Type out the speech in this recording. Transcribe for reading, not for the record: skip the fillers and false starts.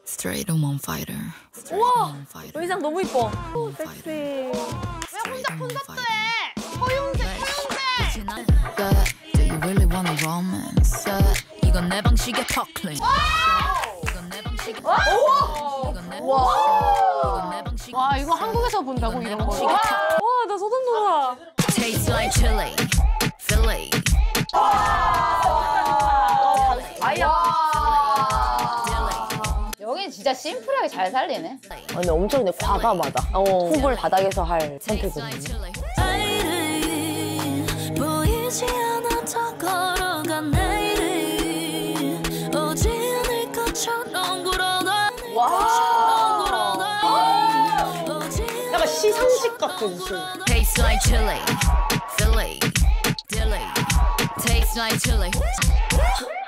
Straight on fighter. 우와! 의상 너무 이뻐. 오, 섹시. 왜 혼자 콘서트 해? 허용색. Do you really want a romance? 이건 내 방식의 터클링. 이건 내 방식의 이건 내 방식. 와, 이거 한국에서 본다고 이런 거. 와, 나 소름 돋아. Tastes like chili, Philly. 여긴 진짜 심플하게 잘 살리네. 근데 엄청 근데 과감하다. 훅을 바닥에서 할 선택은. 보이지 않아 더 걸어간 내일이 오지 않을 것처럼 굴어가. 약간 시상식 같은 무슨. Tastes like chili, Philly, Dilly. Tastes like chili.